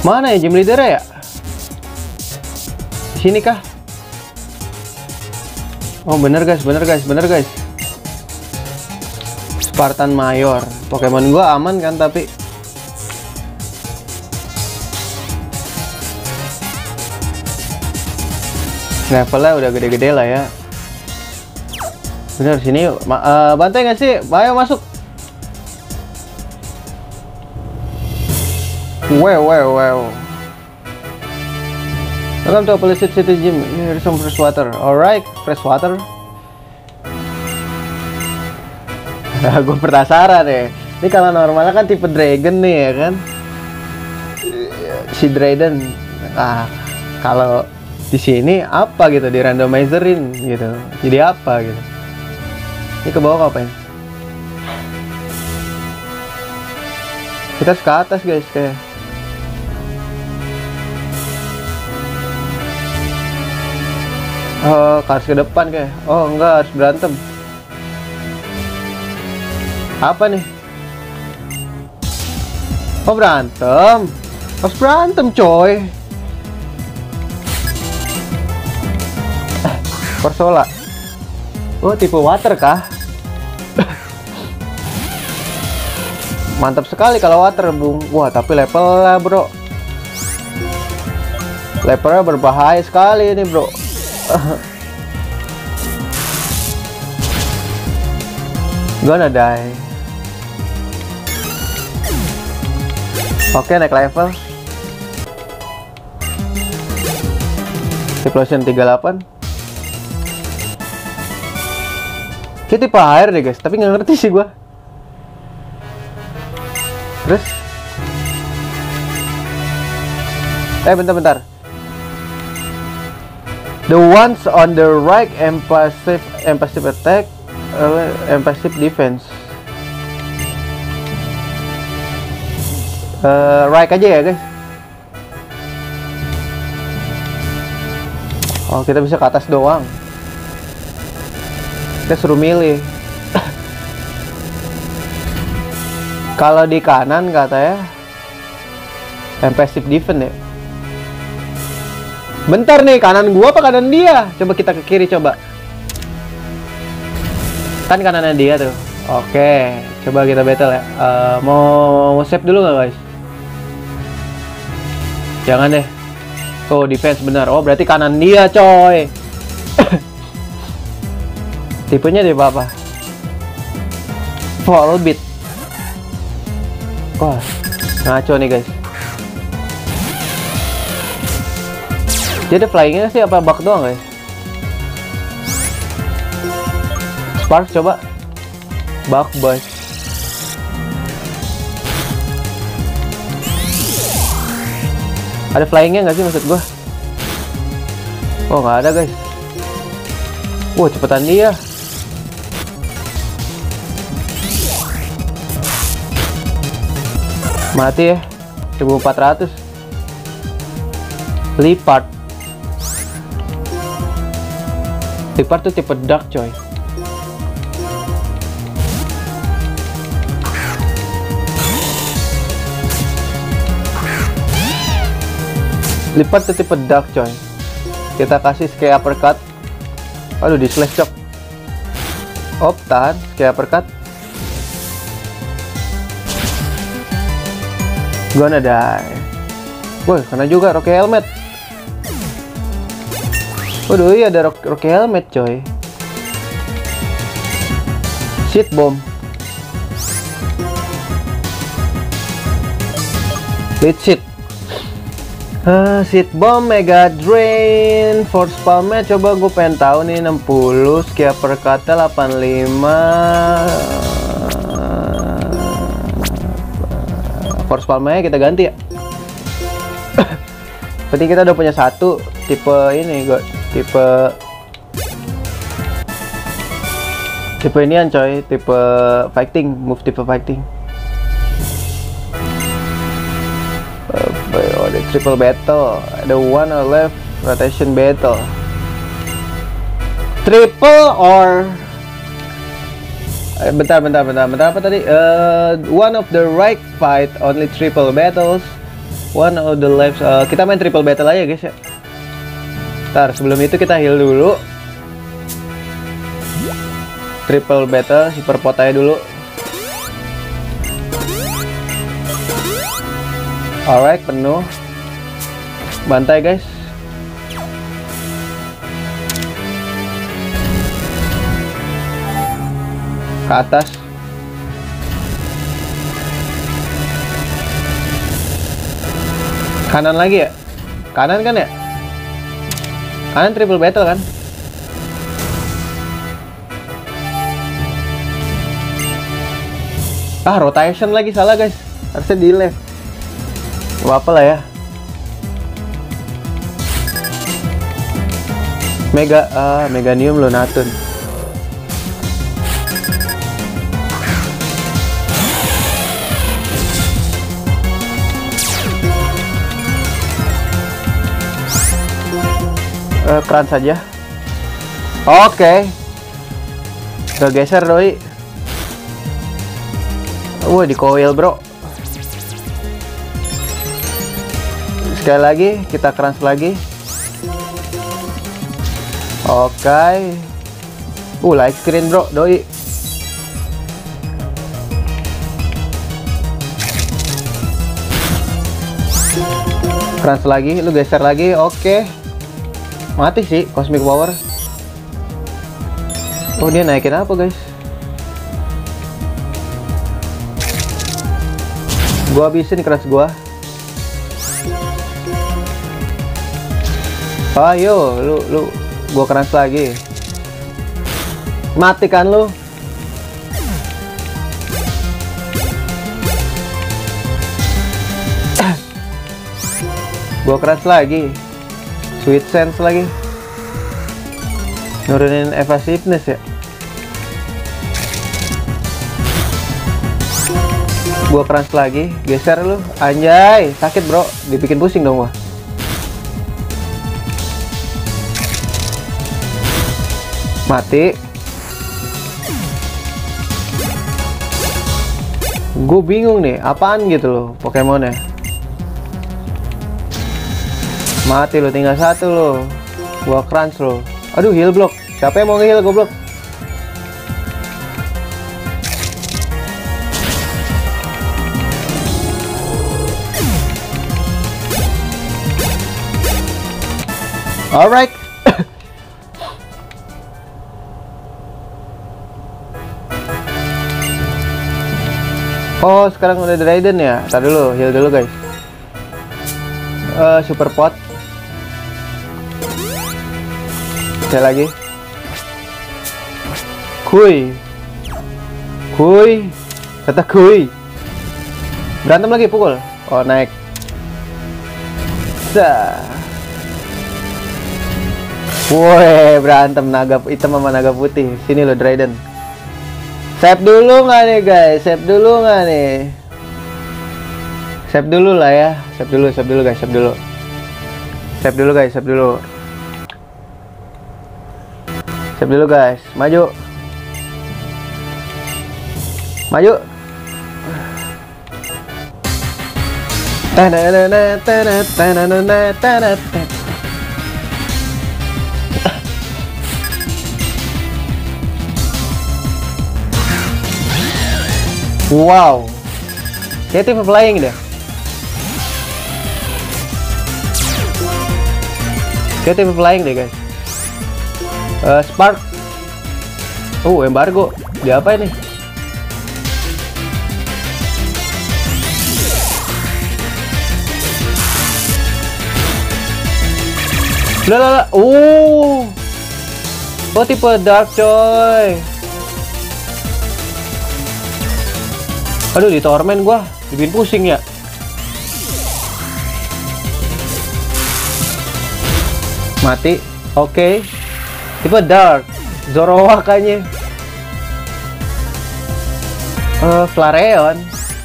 Mana ya gym leader ya? Di sini kah? Oh bener guys, bener guys, bener guys. Spartan Mayor. Pokemon gua aman kan tapi levelnya udah gede-gede lah ya. Bener sini yuk. Bantai nggak sih? Ayo masuk. Wow. Welcome to Appleseed City Gym. Here's some fresh water. Alright, fresh water. Gue penasaran deh. Ini kalau normalnya kan tipe dragon nih ya kan. Si Dragon. Kalau di sini apa gitu, di randomizerin gitu. Jadi apa gitu. Ini ke bawah ngapain? Kita ke atas guys kayak. Oh, harus ke depan kayak. Oh, enggak, harus berantem. Apa nih? Oh, berantem. Harus berantem, coy. Corsola. Oh, tipe water kah? Mantap sekali kalau water, Bung. Wah, tapi levelnya, bro. Levelnya berbahaya sekali ini, bro. Gonna die. Oke, naik level. Explosion 38. Kayak tipe air deh guys, tapi nggak ngerti sih gua. Terus? Bentar. The ones on the right passive attack, passive defense. Right aja ya guys. Oh, kita bisa ke atas doang. Kita suruh milih. Kalau di kanan katanya passive defense ya. Bentar nih, kanan gua apa kanan dia? Coba kita ke kiri coba. Kan kanannya dia tuh. Oke, coba kita battle ya. Mau save dulu nggak guys? Jangan deh. Oh, defense benar. Oh, berarti kanan dia, coy. Tipenya dia apa? Volbeat. Wah, ngaco nih guys. Dia ada flyingnya sih apa bug doang guys? Spark coba. Bug boy. Ada flyingnya nggak sih maksud gua? Oh nggak ada guys. Wah cepetan dia. Mati ya. 1400. Lipat tuh tipe dark coy. Lipat tuh tipe dark coy. Kita kasih scale uppercut. Aduh di slash chop. Tahan scale uppercut. Gonna die. Woi kena juga Rocky Helmet. Waduh iya ada Rocky Helmet coy. Shit bomb. Lead shit. Shit bomb, Mega Drain, Force Palmnya coba gue pengen tahu nih 60, Skia Perkata 85. Force Palmnya kita ganti ya. Penting kita udah punya satu tipe ini gue. Tipe inian coy, tipe fighting, move tipe fighting. The triple battle, the one left rotation battle. Triple or bentar apa tadi? One of the right fight only triple battles. One of the lives. Kita main triple battle aja guys ya. Ntar sebelum itu kita heal dulu. Triple battle, super pot aja dulu. Alright, penuh. Bantai guys. Ke atas. Kanan lagi ya? Kanan kan ya? Kanan triple battle kan? Rotation lagi, salah guys. Harusnya di left. Gak apa lah ya. Meganium Lunatun. Keran saja. Oke. Geser doi. Di coil bro. Sekali lagi kita keran lagi. Oke. Light screen bro, doi. Keran lagi, lu geser lagi. Oke. Mati sih Cosmic Power. Dia naikin apa guys? Gua habisin keras gua. Ayo lu gua keras lagi. Mati kan lu? Gua keras lagi. Sweet Sense lagi. Nurunin evasiveness ya. Gua keras lagi. Geser lu. Anjay, sakit bro. Dibikin pusing dong gua. Mati. Gue bingung nih, apaan gitu loh Pokemonnya. Mati lo, tinggal satu lo. Gua crunch lo. Aduh, heal block. Siapa yang mau nge-heal goblok? Alright. Sekarang udah Raiden ya. Ntar dulu, heal dulu guys. Super pot. Sekali lagi. Kuy. Kata kuy. Berantem lagi, pukul. Naik. Woi, berantem naga hitam sama naga putih. Sini lo Raiden. Save dulu nggak nih guys? Save dulu nggak nih? Save dulu lah ya. Save dulu guys. Save dulu guys. Save dulu guys. Maju. Wow, kayak tipe flying deh. Guys. Spark. Embargo. Dia apa ini? Lah. Tipe dark coy. Aduh, di torment gua dibikin pusing ya. Mati. Oke. Tipe dark. Zoroark kayaknya. Flareon.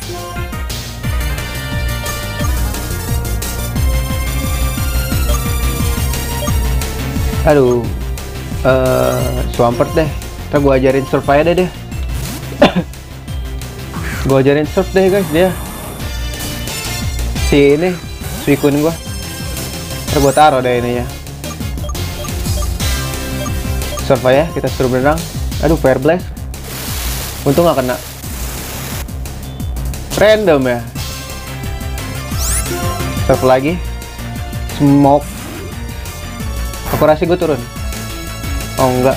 Aduh. Swampert deh. Ntar gua ajarin survive deh. Gue ajarin surf deh guys dia. Si ini Suicune gua. Ntar gua taruh deh ininya. Survive ya, kita suruh berenang. Aduh, Fire Blast. Untung gak kena. Random ya. Surf lagi. Smoke. Akurasi gue turun. Oh enggak.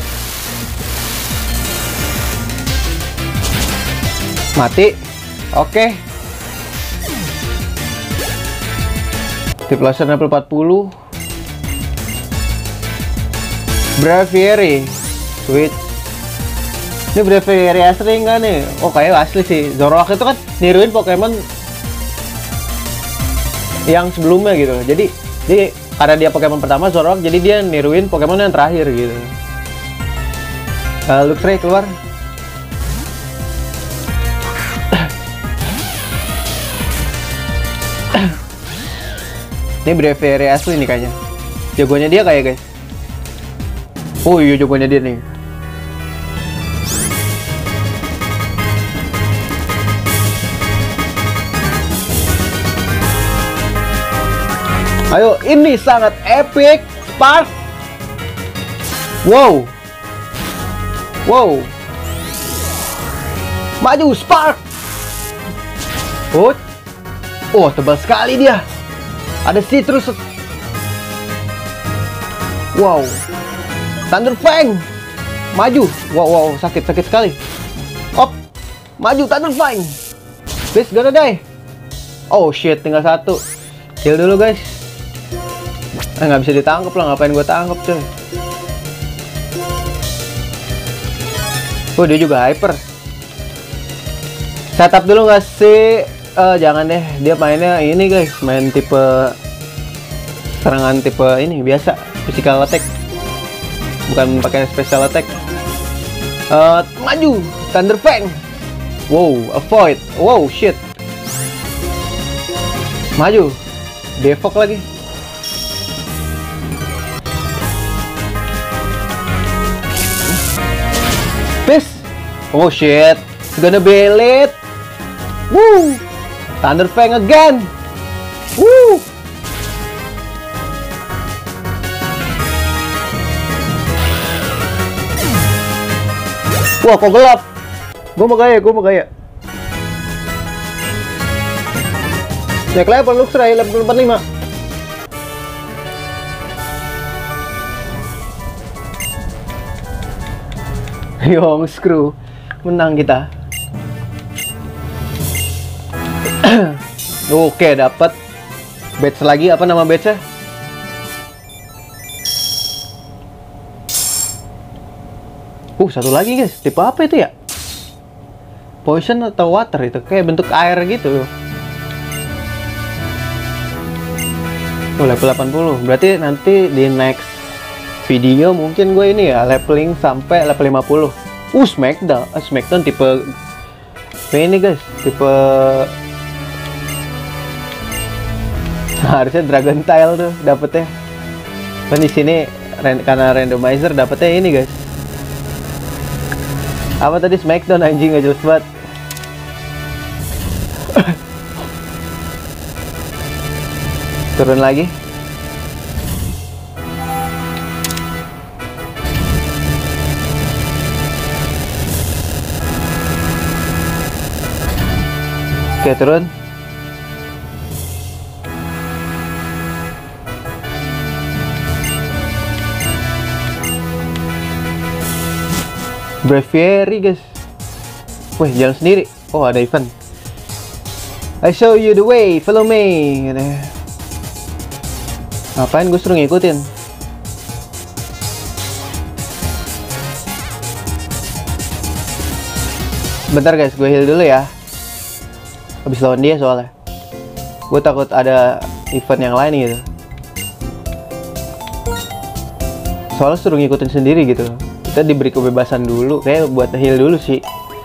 Mati. Oke. Tipulaser level 40. Braviary. Sweet. Ini Braviary asli enggak nih? Oh kayak asli sih. Zoroark itu kan niruin Pokemon yang sebelumnya gitu. Jadi karena dia Pokemon pertama Zoroark, jadi dia niruin Pokemon yang terakhir gitu. Luxray keluar. Ini Braviary asli nih kayaknya. Jagoannya dia kayak guys. Oh iya jagoannya dia nih. Ayo, ini sangat epic. Spark. Wow. Wow. Maju Spark. Oh, tebal sekali dia. Ada citrus. Wow. Thunder Fang. Maju. Wow, sakit sekali. Op. Maju Thunder Fang. Please gonna die. Oh shit, tinggal satu. Kill dulu guys. Nggak bisa ditangkap lah, ngapain gue tangkap coy. Oh dia juga hyper. Setup dulu nggak sih? Jangan deh, dia mainnya ini guys, main tipe serangan tipe ini biasa, physical attack, bukan pakai special attack. Maju Thunder Fang. Wow, avoid. Wow shit. Maju Defog lagi. Peace. Oh shit, gonna belet. Woo, Thunder Fang again. Woo. Wah, kok gelap? Gue mau gaya. Naik level Luxray, level 45. Yong screw, menang kita. Oke, dapat badge lagi. Apa nama badge-nya? Satu lagi guys. Tipe apa itu ya? Poison atau water itu? Kayak bentuk air gitu. Level 80. Berarti nanti di next video mungkin gue ini ya leveling sampai level 50. Smackdown tipe ini guys, tipe harusnya Dragon Tail tuh dapetnya. Kan di sini karena randomizer dapetnya ini guys. Apa tadi Smackdown anjing, gak jelas banget. Turun lagi. Oke, turun. Braviary guys. Wih, jalan sendiri. Oh, ada event. I show you the way, follow me. Ngapain gue suruh ngikutin? Bentar guys, gue heal dulu ya. Habis lawan dia soalnya. Gue takut ada event yang lain gitu. Soalnya suruh ngikutin sendiri gitu. Kita diberi kebebasan dulu, kayak buat heal dulu sih.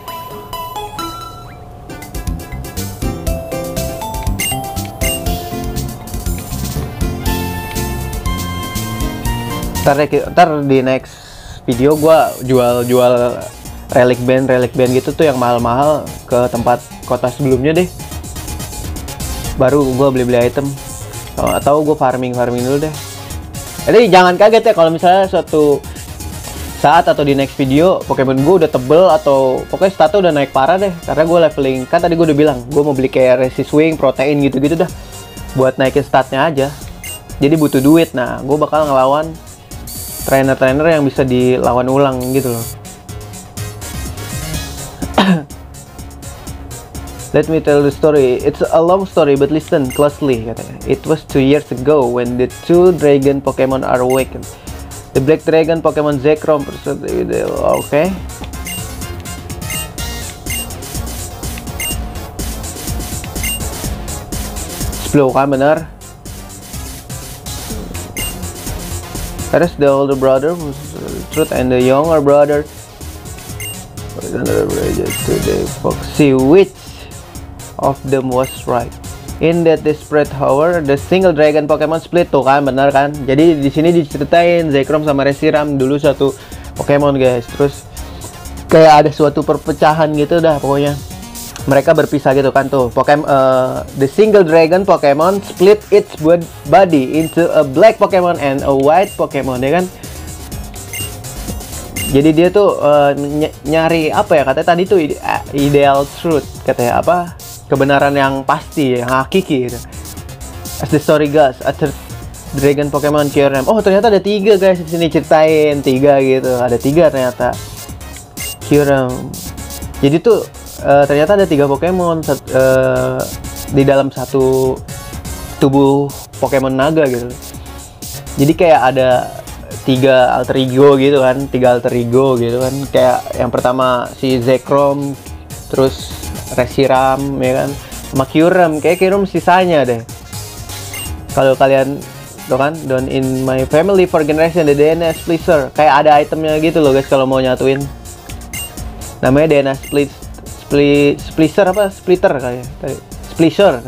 Ntar di next video gua jual relic band gitu tuh yang mahal-mahal ke tempat kota sebelumnya deh. Baru gua beli item. Atau gue farming dulu deh. Jadi jangan kaget ya kalau misalnya suatu saat atau di next video Pokemon gue udah tebel atau pokoknya status udah naik parah deh, karena gue leveling. Kan tadi gue udah bilang gue mau beli kayak resist wing, protein gitu-gitu dah buat naikin statnya aja. Jadi butuh duit. Nah gue bakal ngelawan trainer-trainer yang bisa dilawan ulang gitu loh. Let me tell the story. It's a long story, but listen closely, katanya. It was 2 years ago when the 2 dragon Pokemon are awakened. The Black Dragon Pokemon Zekrom. Oke. 10 kan bener. There's the older brother, Truth, and the younger brother. Today, Foxy, which of them was right? In that desperate hour, the single dragon Pokemon split. Tuh kan, benar kan? Jadi di sini diceritain Zekrom sama Reshiram dulu satu Pokemon, guys. Terus kayak ada suatu perpecahan gitu dah pokoknya. Mereka berpisah gitu kan tuh. The single dragon Pokemon split its body into a black Pokemon and a white Pokemon, ya kan? Jadi dia tuh nyari apa ya, katanya tadi tuh ideal truth, katanya apa? Kebenaran yang pasti, yang hakiki gitu. As the story goes, after Dragon Pokemon Kyurem. Oh ternyata ada 3 guys di sini, ceritain 3 gitu. Ada 3 ternyata. Kyurem. Jadi tuh ternyata ada 3 Pokemon di dalam satu tubuh Pokemon naga gitu. Jadi kayak ada 3 alter ego gitu kan, 3 alter ego gitu kan. Kayak yang pertama si Zekrom, terus Reshiram, ya kan, sama Kyurem. Kayak Kyurem sisanya deh. Kalau kalian tuh kan, down in my family for generation the DNA Splicer. Kayak ada itemnya gitu loh guys kalau mau nyatuin. Namanya DNA Splicer apa? Splitter kayak tadi. Splicer.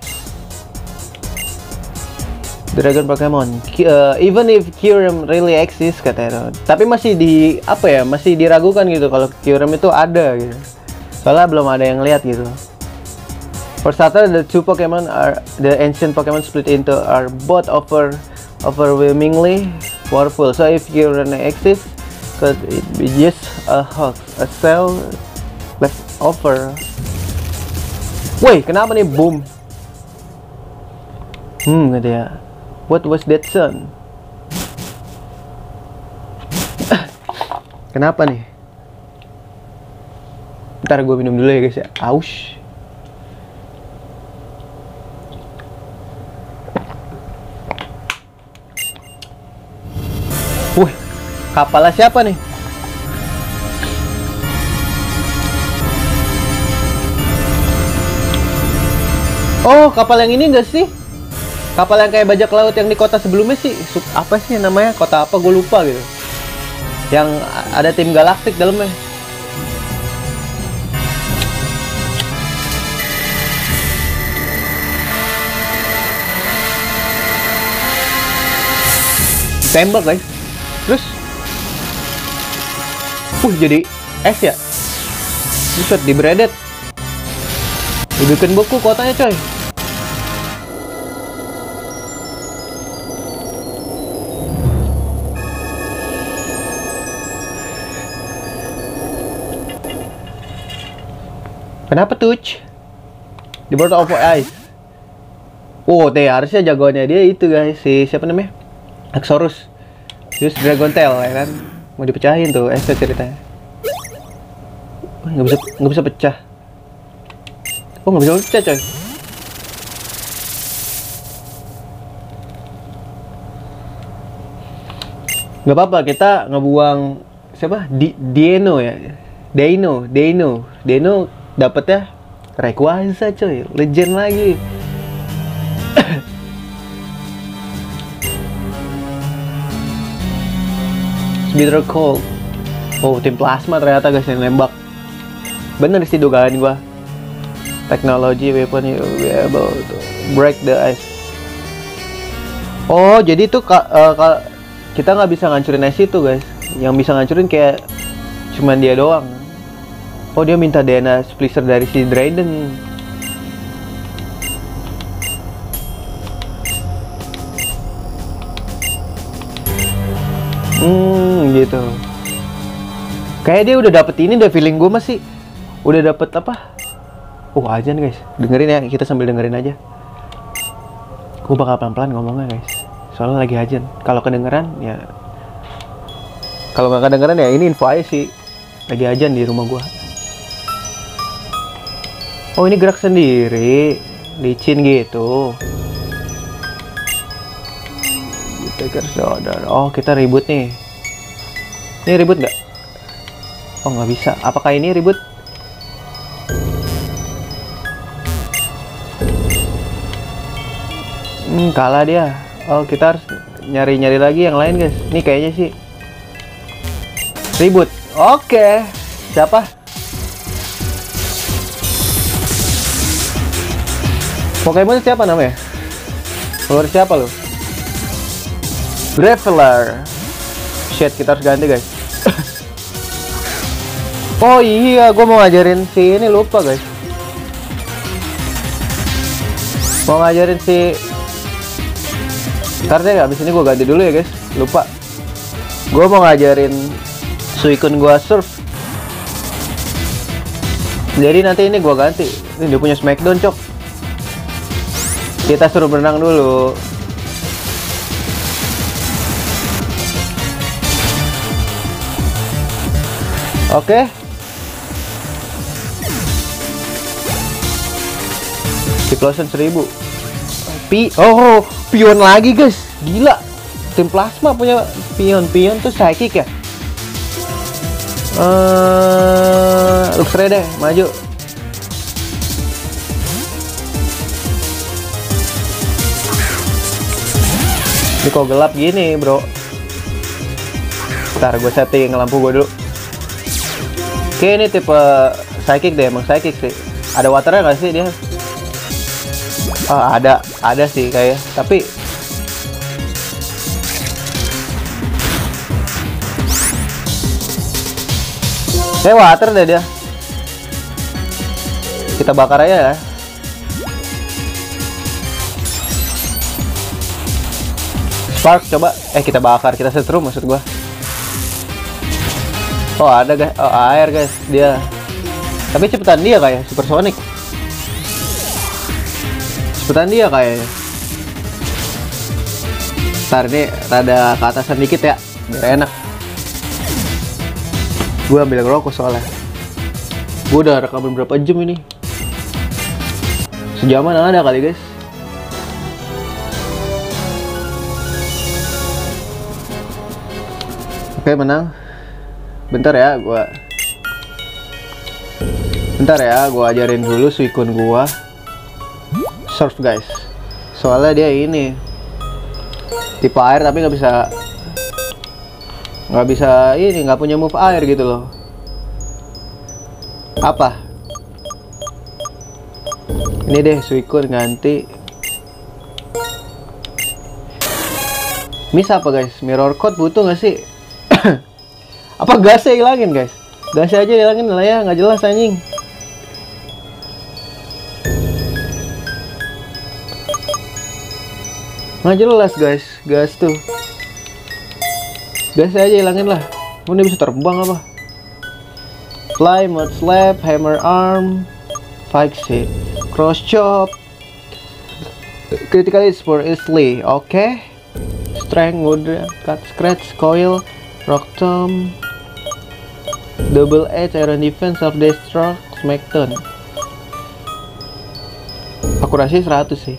Dragon Pokemon. Even if Kyurem really exists, katanya. Tapi masih masih diragukan gitu kalau Kyurem itu ada gitu. Soalnya belum ada yang lihat gitu. For starter, the 2 Pokemon the ancient Pokemon split into are both overwhelmingly powerful. So if Kyurem exists, could it be just a hoax, a cell left over? Woi, kenapa nih boom? Gitu ya. What was that sound? Kenapa nih? Ntar gue minum dulu ya guys ya. Aus. Wih, kapalnya siapa nih? Oh, kapal yang ini enggak sih? Kapal yang kayak bajak laut yang di kota sebelumnya sih. Apa sih namanya? Kota apa? Gue lupa gitu. Yang ada tim galaktik dalamnya. Tembak guys. Terus jadi es ya. Buset, dibredet. Dibikin beku kotanya coy. Kenapa tuh? Di World of Ice. Oh, harusnya jagoannya dia itu guys, si siapa namanya? Axorus. Terus Dragon Tail ya kan. Mau dipecahin tuh ceritanya. Nggak bisa pecah. Oh, nggak bisa pecah coy. Nggak apa-apa, kita ngebuang siapa? Dino ya. Dino dapetnya Rayquaza coy, legend lagi. Bitter Cold. Oh, tim plasma ternyata guys yang nembak. Bener sih dugaan gua. Technology weapon you be able to break the ice. Oh, jadi tuh kita nggak bisa ngancurin ice itu guys. Yang bisa ngancurin kayak cuman dia doang. Oh, dia minta DNA Splicer dari si Drayden. Gitu. Kayak dia udah dapet ini, udah feeling gue masih udah dapet apa? Ajan guys, dengerin ya, kita sambil dengerin aja. Gue bakal pelan-pelan ngomongnya guys, soalnya lagi ajan. Kalau kedengeran ya, kalau nggak kedengeran ya ini info aja sih, lagi ajan di rumah gue. Oh ini gerak sendiri, licin gitu. Tiger saudara. Oh kita ribut nih. Ini ribut nggak? Oh nggak bisa. Apakah ini ribut? Kalah dia. Oh kita harus nyari-nyari lagi yang lain guys. Ini kayaknya sih ribut. Oke. Siapa? Pokemon siapa namanya? Keluar siapa lo? Graveler. Shit, kita harus ganti guys. Oh iya, gue mau ngajarin si ini, lupa guys. Mau ngajarin si. Ntar deh, abis ini gue ganti dulu ya guys. Lupa. Gue mau ngajarin Suicune gue surf. Jadi nanti ini gue ganti. Ini dia punya Smackdown cok. Kita suruh berenang dulu. Oke. Diplosen 1000. Pion lagi guys. Gila. Tim Plasma punya Pion. Pion tuh psychic ya. Luxray deh, maju. Ini kok gelap gini, bro. Ntar gue setting lampu gue dulu. Oke, ini tipe psychic deh, emang psychic sih. Ada waternya nggak sih dia? Oh, ada sih kayak. Tapi water deh dia. Kita bakar aja ya. Spark coba. Kita bakar, kita setrum maksud gua. Oh ada guys, air guys dia. Tapi cepetan dia kayak supersonic. Cepetan dia kayaknya. Ntar ini rada ke atasan dikit ya, biar enak. Gue ambil ngerokok soalnya. Gue udah rekaman berapa jam ini? Sejaman ada kali guys. Oke menang. Bentar ya, gue ajarin dulu Suicune gua surf guys. Soalnya dia ini tipe air tapi nggak bisa ini, nggak punya move air gitu loh. Apa? Ini deh Suicune ganti. Miss apa guys? Mirror Coat butuh nggak sih? Apa gasnya hilangin guys? Gasnya aja hilangin lah ya, nggak jelas anjing. Nggak jelas guys, gas tuh. Gasnya aja hilangin lah. Ini bisa terbang apa? Fly, Mud Slap, Hammer Arm, Pike Cross Chop, Critical Hits for easily, oke. Strength, Wood, Cut Scratch, Coil, Rock Tomb, Double Edge, Iron Defense, Self Destruct, Smackdown. Akurasi 100 sih.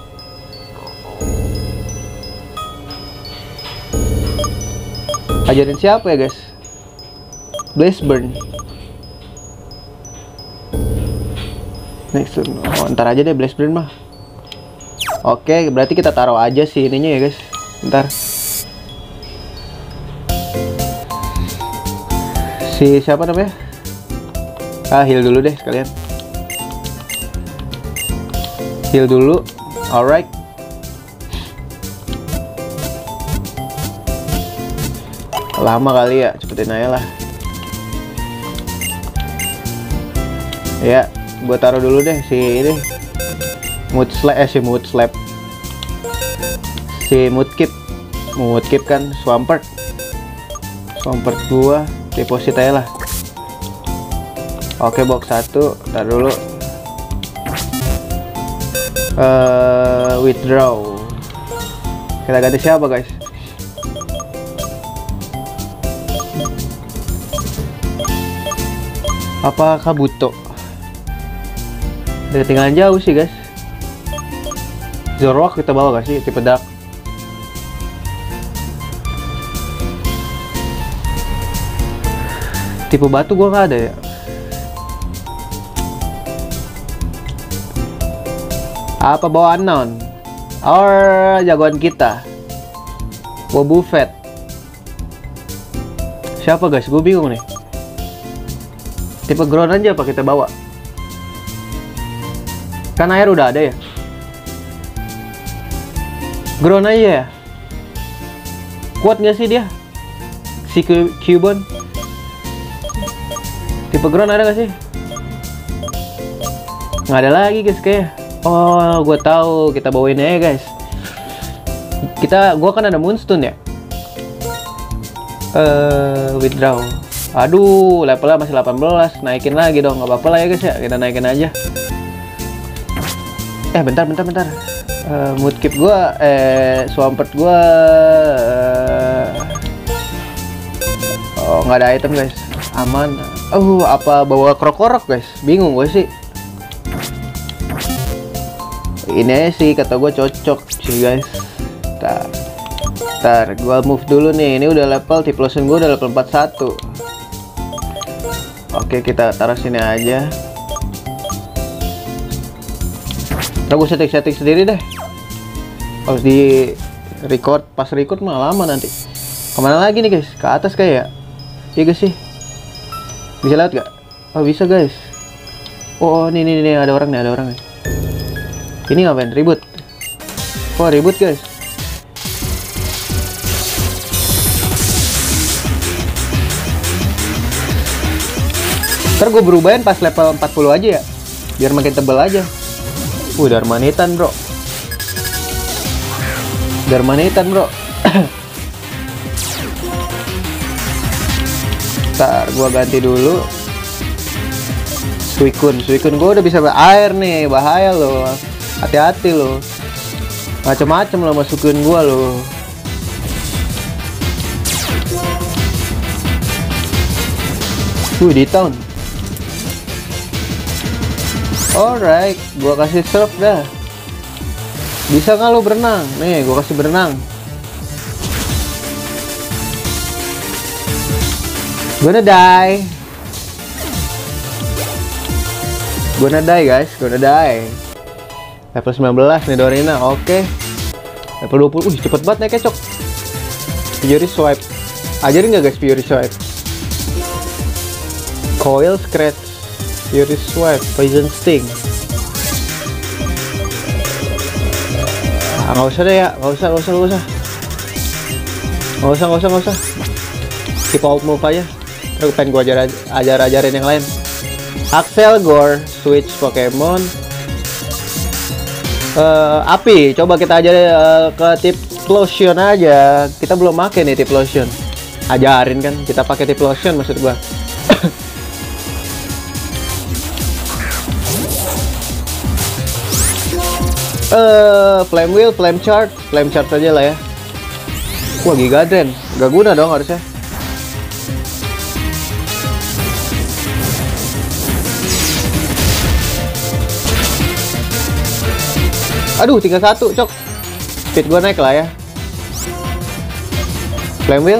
Ajarin siapa ya guys? Blaze Burn. Next turn. Oh, ntar aja deh Blaze Burn mah. Oke, berarti kita taruh aja sih ininya ya guys. Ntar. Si siapa namanya? Heal dulu deh sekalian. Heal dulu. Alright. Lama kali ya, cepetin aja lah. Ya, gue taruh dulu deh si ini. Mood Mudkip kan Swampert. Comfort gua deposit aja lah. Oke, box 1. Ntar dulu. Withdraw. Kita ganti siapa guys? Apa Kabuto? Udah tinggalan jauh sih guys. Zoroark kita bawa gak sih? Tipe dark. Tipe batu gua gak ada ya. Apa bawa unknown? Or jagoan kita Wobbuffet. Siapa guys? Gue bingung nih. Tipe ground aja apa kita bawa? Kan air udah ada ya. Ground aja ya. Kuat nggak sih dia? Si Cubone. Tipe ground ada nggak sih? Nggak ada lagi guys kayak. Oh, gue tahu, kita bawain aja guys. Gua kan ada Moonstone ya. Withdraw. Aduh, levelnya masih 18, naikin lagi dong, nggak apa-apa lah ya guys ya, kita naikin aja. Bentar. Mudkip gua, Swampert gua, oh nggak ada item guys, aman. Apa bawa Krokorok guys? Bingung gue sih. Ini aja sih kata gue cocok sih guys. Ntar gue move dulu nih. Ini udah level Typhlosion gue udah level 41. Oke, kita taruh sini aja. Ntar gue setting sendiri deh. Harus di record, pas record mah lama nanti. Kemana lagi nih guys? Ke atas kayak ya? Iya guys sih. Bisa lewat gak? Oh bisa guys. Oh nih ada orang nih. Ini ngapain? Ribut. Kok ribut guys? Ntar gue berubahin pas level 40 aja ya, biar makin tebel aja. Darmanitan bro. Ntar gue ganti dulu. Suicune gue udah bisa air nih, bahaya loh. Hati-hati loh, macem-macem lo masukin gua loh. Di town. Alright, gua kasih surf dah. Bisa nggak lo berenang? Nih, gua kasih berenang. Gonna die guys, level 19 nih Dorina, oke. Level 20, cepet banget naiknya cok. Fury Swipe, ajarin nggak guys Fury Swipe? Coil Scratch, Fury Swipe, Poison Sting. Nggak usah deh ya, nggak usah. Keep out move aja. Terus pengen gua ajarin yang lain. Axelgor, switch Pokemon. Api, coba kita aja ke Typhlosion aja. Kita belum pakai nih Typhlosion. Ajarin kan, kita pakai Typhlosion maksud gua. Flame Wheel, Flame Charge aja lah ya. Wah, Gigadren, gak guna dong harusnya. Aduh, tinggal 1 cok. Speed gua naik lah ya. Flame Wheel.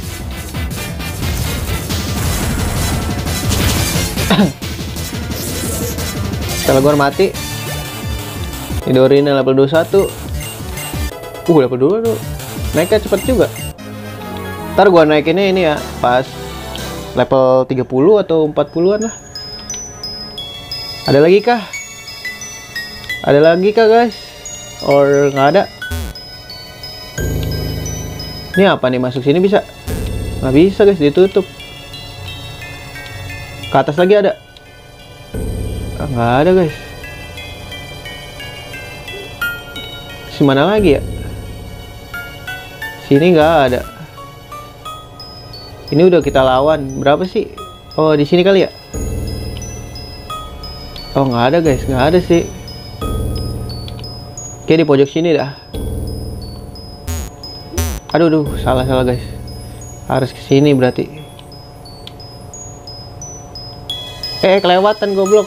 Kalau gua mati. Nidorina level 21. Level 2 tuh. Naiknya cepet juga. Ntar gua naikinnya ini ya pas level 30 atau 40-an lah. Ada lagi kah? Guys? Or nggak ada? Ini apa nih, masuk sini bisa? Nggak bisa guys, ditutup. Ke atas lagi ada? Nggak ada guys. Mana lagi ya? Sini nggak ada. Ini udah kita lawan berapa sih? Oh, di sini kali ya? Oh, nggak ada guys, nggak ada sih. Oke, di pojok sini dah. Aduh, salah guys. Harus ke sini berarti. Kelewatan goblok.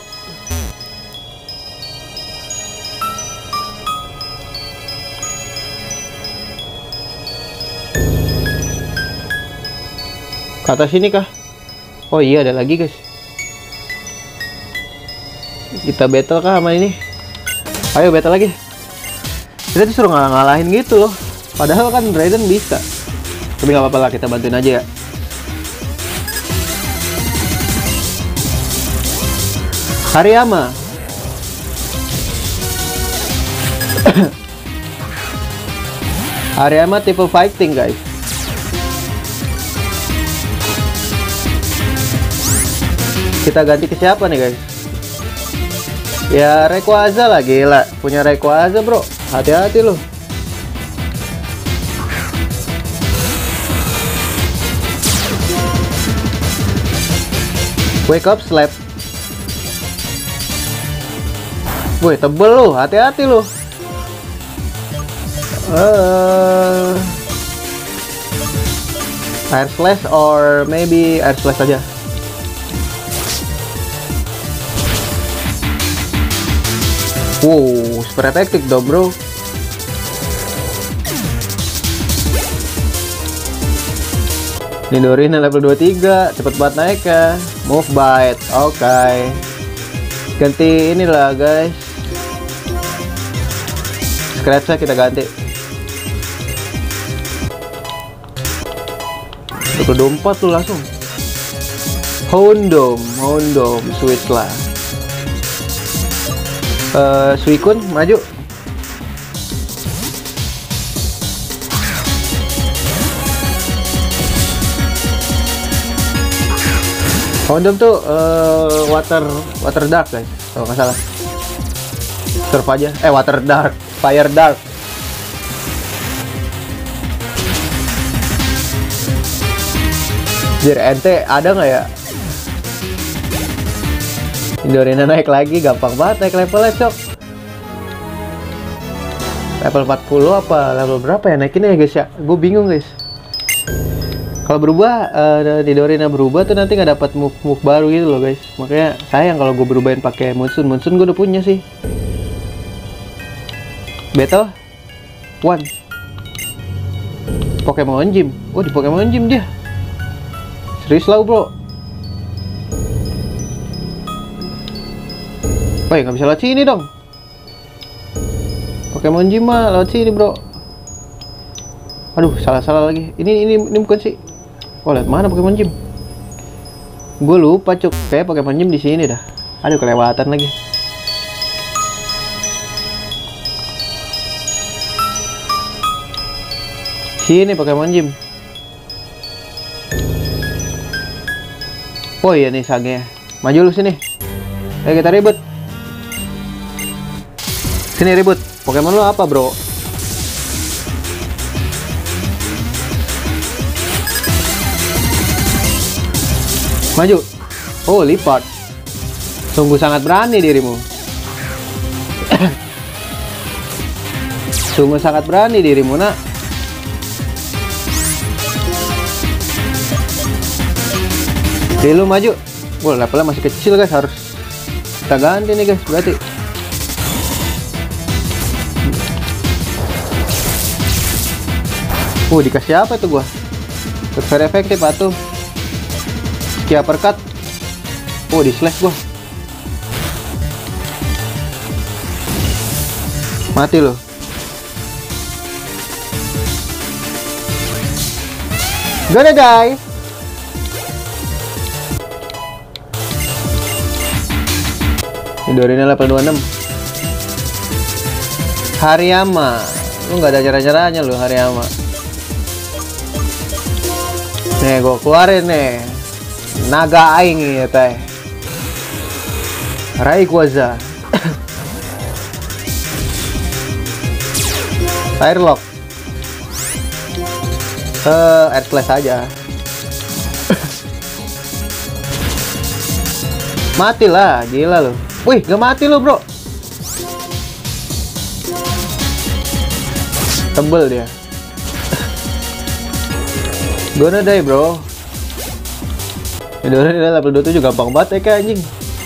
Ke atas sini kah? Oh iya, ada lagi guys. Kita battle kah sama ini? Ayo battle lagi. Kita disuruh ngalahin gitu loh. Padahal kan Raiden bisa. Tapi nggak apa-apa lah, kita bantuin aja ya. Hariyama. Hariyama tipe fighting guys. Kita ganti ke siapa nih guys? Ya Rayquaza lah, gila. Punya Rayquaza bro, hati-hati loh. Wake up slap. Woi, tebel loh, hati-hati loh. Air slash or maybe air slash aja. Wow, super efektif dong bro. Nidorina level 23, cepet banget naik ya. Move bite, oke. Ganti inilah guys. Scratch-nya kita ganti. 24 tuh langsung. Houndoom, switch lah. Suicune maju. Houndoom tuh water dark guys, kalau nggak salah. Surf aja. Water dark, fire dark. Jir, ente ada nggak ya? Nidorina naik lagi, gampang banget naik levelnya cok. Level 40 apa level berapa ya naikinnya ya guys ya? Gue bingung guys. Kalau berubah, Nidorina berubah tuh nanti nggak dapat move baru gitu loh guys. Makanya sayang kalau gue berubahin pakai Monsoon gue udah punya sih. Battle One Pokemon Gym. Oh, di Pokemon Gym dia. Serius lah bro. Woi, nggak bisa lewat sini dong. Pokemon Gym mah lewat sini bro. Aduh, salah lagi. Ini bukan sih. Oh, lihat mana Pokemon Gym? Gue lupa cuk. Kayak Pokemon Gym di sini dah. Aduh, kelewatan lagi. Sini Pokemon Gym. Oh iya nih Sage. Maju lu sini. Ayo kita ribut. Sini ribut. Pokemon lu apa, bro? Maju. Oh, lipat. Sungguh sangat berani dirimu. Sungguh sangat berani dirimu, nak. Oke, lu maju. Wah, levelnya masih kecil guys, harus kita ganti nih guys, berarti. Dikasih apa tuh gua? Very efektif atuh. Kia perkat. Di slash gua. Mati loh. Gonna die. Nidorina level 26. Hariyama. Lu nggak ada cara-caranya lu Hariyama. Nih gue keluarin nih naga aing ya teh. Rayquaza. Firelock. Air slash aja. Mati lah, gila lo. Wih, gak mati lo bro. Tebel dia. Gonna die bro. Midori level 27 gampang banget ya kayak anjing.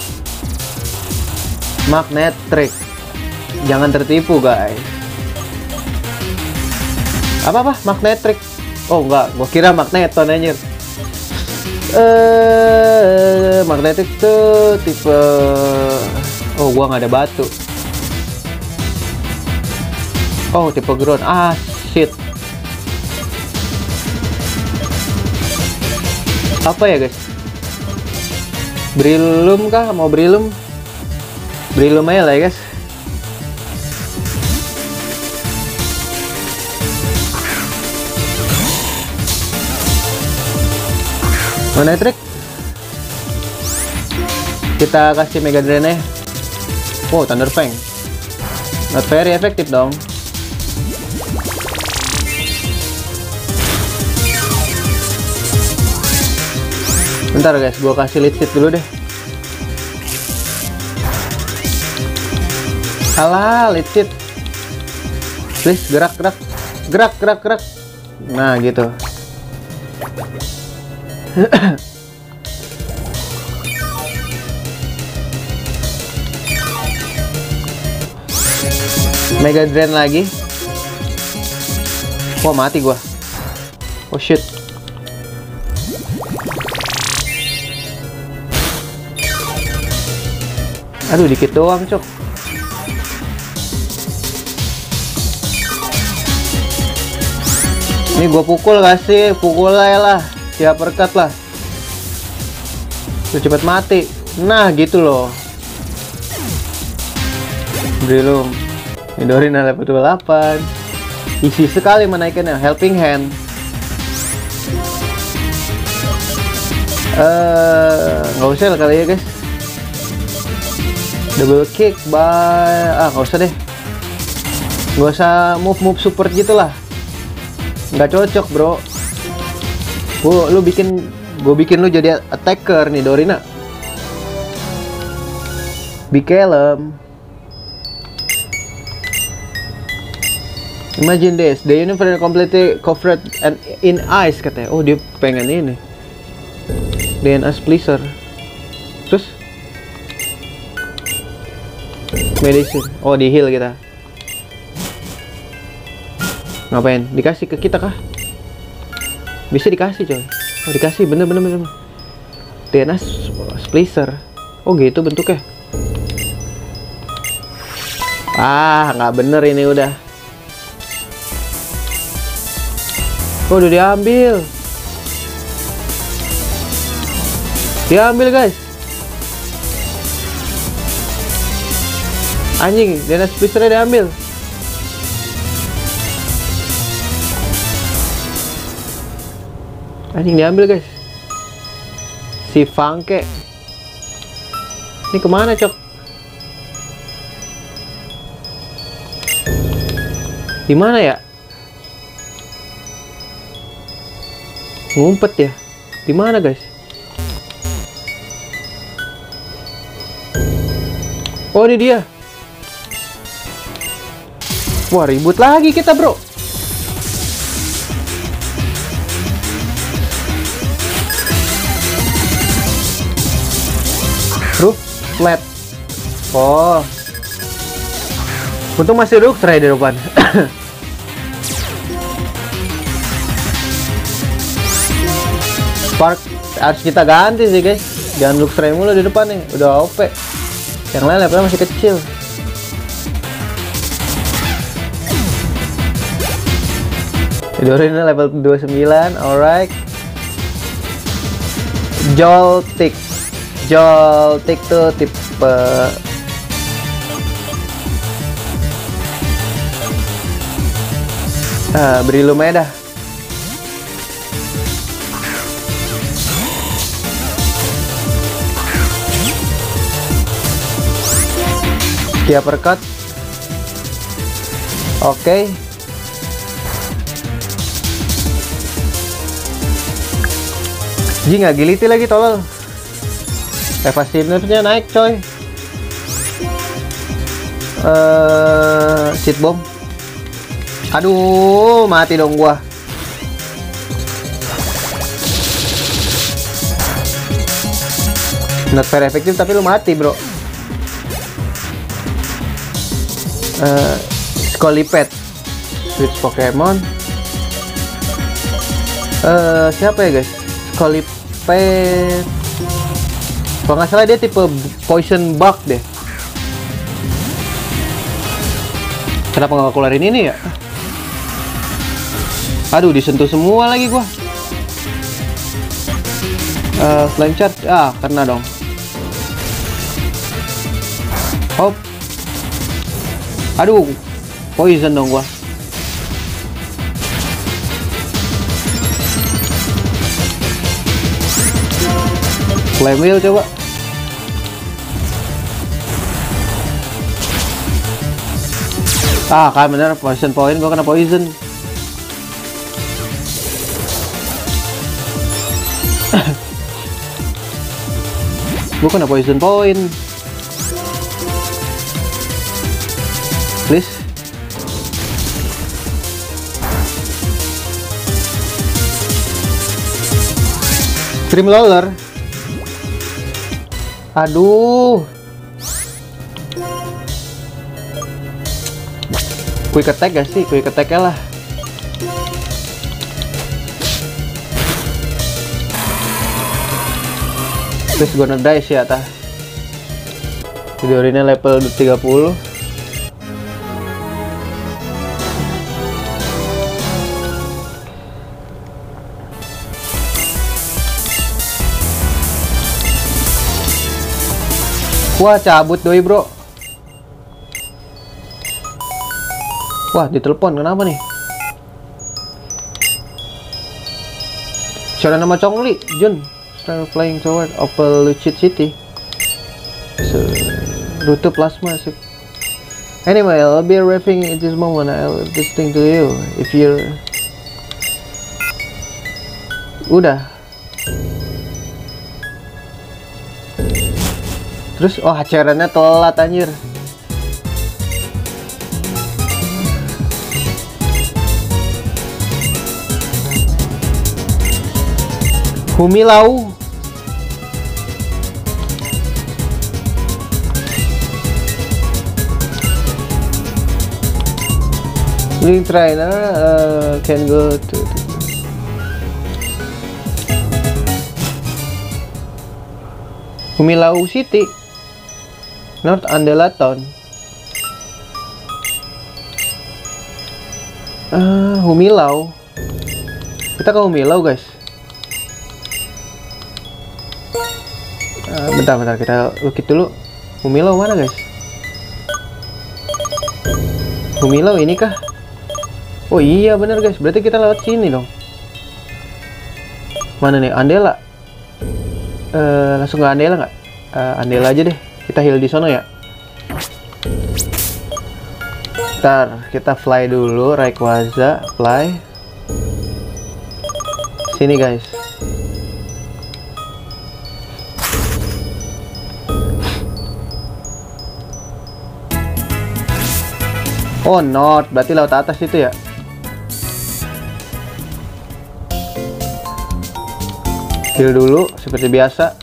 Magnet trick. Jangan tertipu guys. Apa? Magnet trick. Oh enggak, gua kira magneton anjir. Magnetic tuh tipe. Oh, gua nggak ada batu. Oh, tipe ground. Ah, shit. Apa ya, guys? Brilum kah? Mau brilum? Brilum aja lah ya, guys. Mana trik? Kita kasih Mega Drain nya. Wow, Thunder Fang. Not very efektif dong. Bentar guys, gua kasih lead seed dulu deh. Alah, lead seed. Please, gerak. Nah, gitu. Mega Drain lagi. Wah, mati gua. Oh shit. Aduh, dikit doang, cok. Ini gua pukul kasih, pukul aja lah. Siap perkat lah. Udah cepet mati. Nah, gitu loh. Brilum. Midori level 28. Easy sekali menaikannya. Helping Hand. Nggak usah lah kali ya guys. Double kick by. Nggak usah deh. Nggak usah move support gitu lah. Nggak cocok bro. Gue bikin lu jadi attacker nih Dorina. Be calm. Imagine this, the universe completely covered and in ice katanya. Oh, dia pengen ini. DNA Splicer. Terus medicine. Oh, di heal kita. Ngapain? Dikasih ke kita kah? Bisa dikasih coy. Oh, dikasih bener. DNA Splicer. Oh gitu bentuknya. Nggak bener ini udah. Oh, udah diambil. Diambil guys. Anjing, DNA Splicer-nya diambil. Anjing diambil guys. Si Fangke. Ini kemana cok? Di mana ya? Ngumpet ya? Di mana guys? Oh, ini dia. Wah, ribut lagi kita bro. Roof flat. Oh, untung masih roof tray di depan. Spark harus kita ganti sih guys. Jangan look tray mulu di depan nih. Udah OP. Yang lain levelnya masih kecil. Midori ini level 29. Alright. Joltik tuh tipe Brilum aja dah. Dia perkat. Oke. Ji nggak giliti lagi tolol. Evasinernya naik coy. Seed bomb. Aduh, mati dong gua. Not very efektif tapi lu mati, bro. Scolipede. Switch Pokemon. Siapa ya guys? Scolipede. Kalau nggak salah dia tipe poison bug deh. Kenapa nggak keluarin ini ya? Aduh, disentuh semua lagi gua. Flame charge, kena dong. Hop. Aduh, poison dong gua. Flame wheel coba. Kan bener, poison point, gua kena poison. Gua kena poison point. Please. Stream roller. Aduh. Quick attack gak sih? Quick attack lah. Terus gonna die sih ya tah. Video ini level 30. Wah, cabut doi, bro. Wah, ditelepon. Kenapa nih? Siapa nama Chongli? Jun. Start flying toward Opal Lucid City. So, rute plasma. Anyway, I'll be arriving at this moment. I'll this thing to you. If you're... Udah. Terus, acaranya telat anjir. Humilau. Link trainer can go to Humilau City, North Andela Town. Humilau. Kita ke Humilau, guys. Bentar, kita look dulu. Humilau mana, guys? Humilau ini kah? Oh iya bener, guys. Berarti kita lewat sini dong. Mana nih? Andela. Langsung ke Andela nggak? Andela aja deh. Kita heal di sono ya. Ntar kita fly dulu. Rayquaza fly. Sini, guys. Oh, north. Berarti laut atas itu ya. Heal dulu seperti biasa.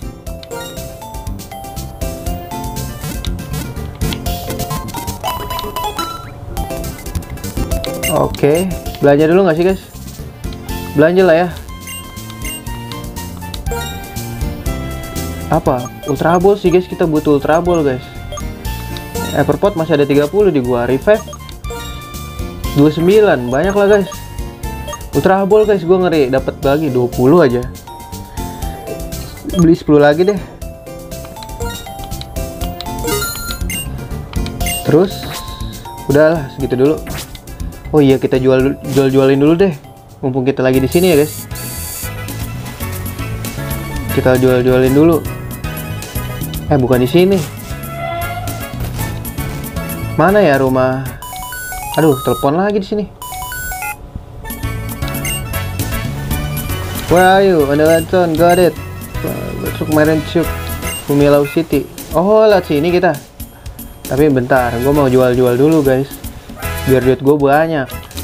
Oke, belanja dulu nggak sih, guys? Belanja lah ya. Apa? Ultra Ball sih, guys. Kita butuh Ultra Ball, guys. Everpot masih ada 30 di gua. Revive 29, banyak lah, guys. Ultra Ball, guys, gua ngeri dapat lagi 20 aja. Beli 10 lagi deh. Terus udahlah segitu dulu. Oh iya, kita jualin dulu deh. Mumpung kita lagi di sini ya, guys. Kita jualin dulu. Bukan di sini. Mana ya rumah? Aduh, telepon lagi di sini. Where are you? Andela Town, got it. Let's kemarin cuk. Fumilau City. Oh, lihat sini kita. Tapi bentar, gue mau jual-jual dulu guys, biar duit gue banyak.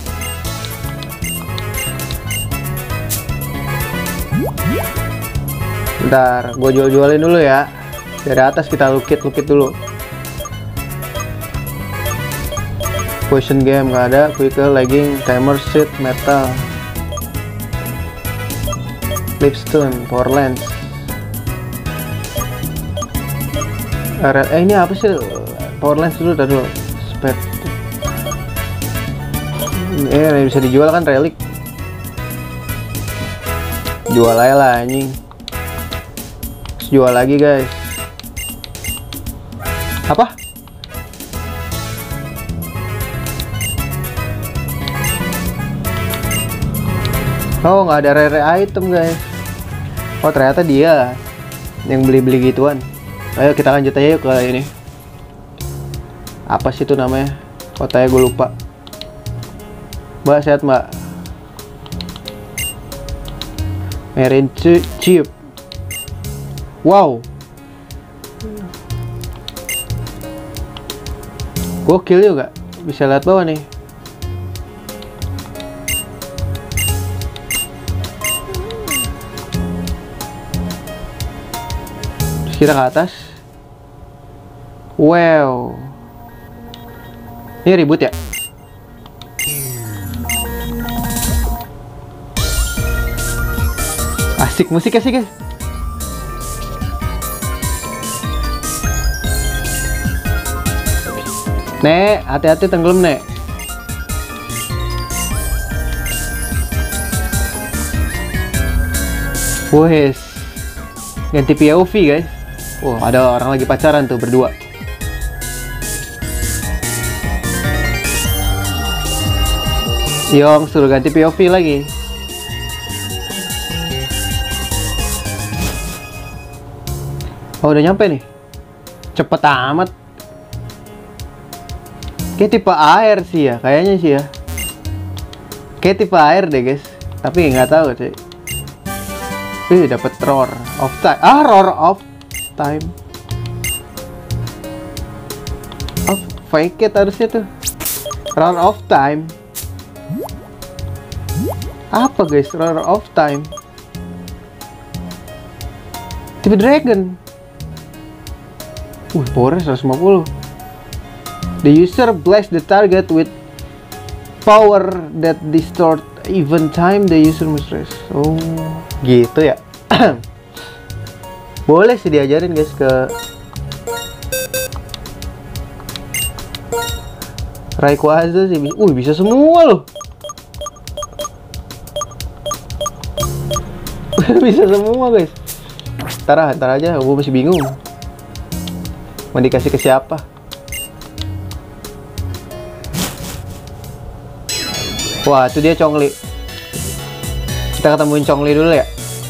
Bentar, gue jual-jualin dulu ya. Dari atas kita lukit-lukit dulu. Potion game nggak ada, quicker, legging, timer, sheet, metal, lipstone, power lens. Ini apa sih? Power lens dulu, tadi dulu. Spare. Ini bisa dijual kan, relik. Jual aja lah anjing. Jual lagi guys. Apa? Oh, nggak ada rare item guys. Oh, ternyata dia yang beli-beli gituan. Ayo kita lanjut aja yuk ke ini. Apa sih itu namanya? Kotanya gue lupa. Mbak, sehat mbak? Marine chip. Wow. Gokil juga. Bisa lihat bawah nih. Terus kita ke atas. Wow. Ini ribut ya? Asik musik sih guys. Nek, hati-hati tenggelam nek. Wes, ganti POV guys. Wah, ada orang lagi pacaran tuh berdua. Yong suruh ganti POV lagi. Oh, udah nyampe nih. Cepet amat. Kayak tipe air sih ya, kayaknya sih ya. Kayak tipe air deh guys. Tapi nggak tahu sih. Dapat roar of time. Roar of time. Oh, fake it harusnya tuh. Roar of time. Apa guys, roar of time? Tipe dragon. Power 150. The user blast the target with power that distort even time the user must rest. Oh, gitu ya. Boleh sih diajarin guys ke Rayquaza sih. Bisa semua loh. Bisa semua guys. Ntar aja, gue masih bingung mau dikasih ke siapa. Wah, itu dia Chongli. Kita ketemuin Chongli dulu ya.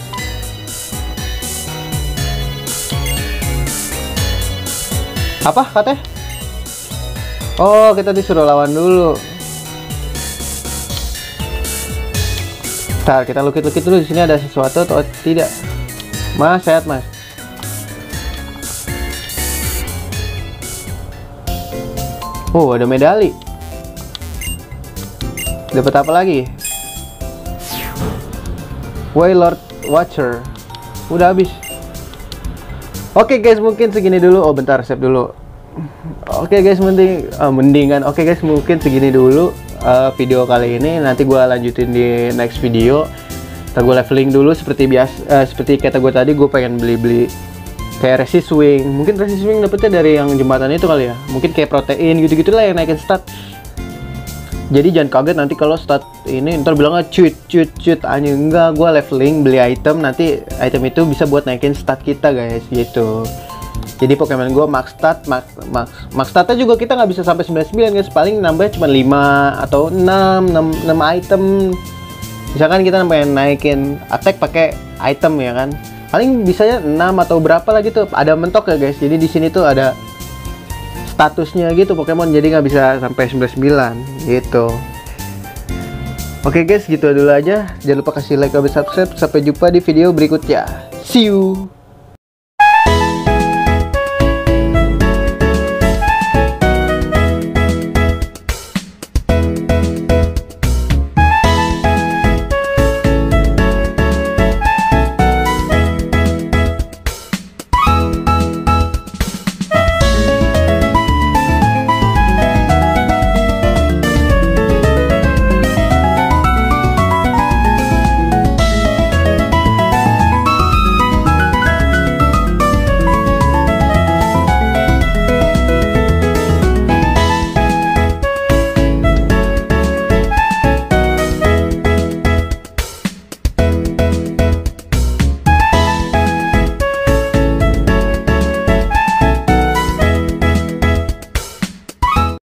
Apa katanya? Oh, kita disuruh lawan dulu. Ntar kita lukit-lukit dulu di sini ada sesuatu atau tidak. Mas, sehat mas. Oh, ada medali. Dapat apa lagi? Wailord Watcher. Udah habis. Oke guys, mungkin segini dulu. Oh bentar, save dulu. Oke guys, mendingan. Oke guys, mungkin segini dulu video kali ini. Nanti gue lanjutin di next video. Ntar gue leveling dulu seperti biasa. Seperti kata gue tadi, gue pengen beli kayak resist swing. Mungkin resist swing dapetnya dari yang jembatan itu kali ya. Mungkin kayak protein gitu-gitu lah yang naikin stat. Jadi jangan kaget nanti kalau stat ini ntar bilangnya cheat anjing. Enggak, gue leveling beli item, nanti item itu bisa buat naikin stat kita guys gitu. Jadi Pokemon gue max statnya juga kita nggak bisa sampai 99 guys, paling nambah cuma 5 atau 6 item. Misalkan kita pengen naikin attack pakai item ya kan, paling bisanya 6 atau berapa lah gitu. Ada mentok ya guys, jadi di sini tuh ada statusnya gitu Pokemon, jadi nggak bisa sampai 99 gitu. Oke guys, gitu dulu aja. Jangan lupa kasih like, comment, subscribe. Sampai jumpa di video berikutnya. See you.